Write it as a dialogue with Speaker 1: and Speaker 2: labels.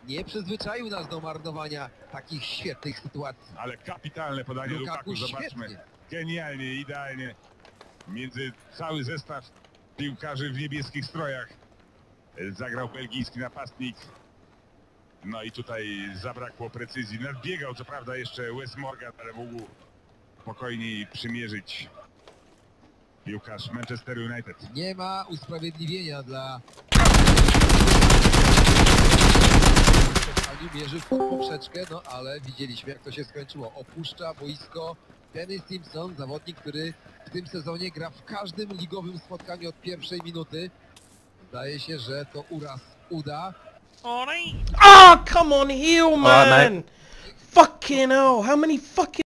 Speaker 1: nie przyzwyczaił nas do marnowania takich świetnych sytuacji.
Speaker 2: Ale kapitalne podanie Lukaku, zobaczmy.
Speaker 1: Świetnie.
Speaker 2: Genialnie, idealnie. Między cały zestaw piłkarzy w niebieskich strojach zagrał belgijski napastnik. No i tutaj zabrakło precyzji. Nadbiegał co prawda jeszcze Wes Morgan, ale mógł spokojniej przymierzyć piłkarz Manchester United.
Speaker 1: Nie ma usprawiedliwienia dla... Mierzy w poprzeczkę, no ale widzieliśmy, jak to się skończyło. Opuszcza boisko Dennis Simpson, zawodnik, który w tym sezonie gra w każdym ligowym spotkaniu od pierwszej minuty. Zdaje się, że to uraz uda.
Speaker 3: Oh, come on, heal, man! Fucking hell, how many fucking...